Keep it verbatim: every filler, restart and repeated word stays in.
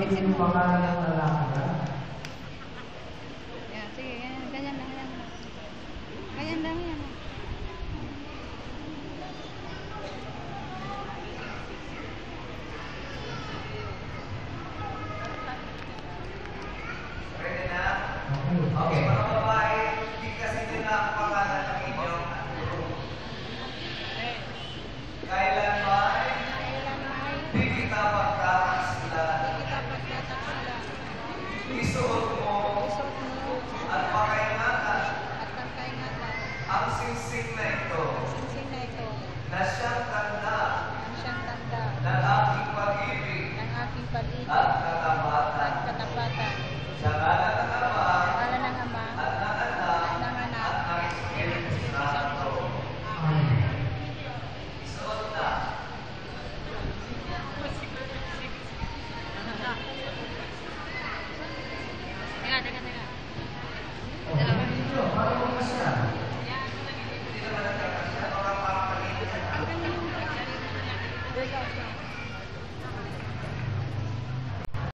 yung pangalan ng lalaki na? Yan, sige, ganyan, ganyan lang, ganyan lang. Ganyan lang yan. Okay, mga babae, hindi kasi nila ang pangalan ng inyong kailanman di kita pagkakasilan. Isuot mo at pakaingatan ang singsing na ito na siyang tanda ng aking pag-ibig at katapatan.